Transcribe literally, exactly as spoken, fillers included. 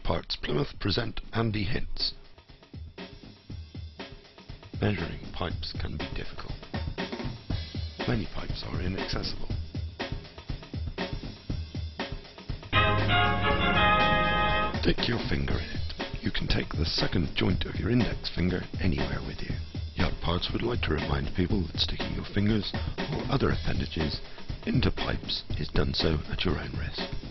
Parts Plymouth present handy hints. Measuring pipes can be difficult. Many pipes are inaccessible. Stick your finger in it. You can take the second joint of your index finger anywhere with you. Yacht Parts would like to remind people that sticking your fingers or other appendages into pipes is done so at your own risk.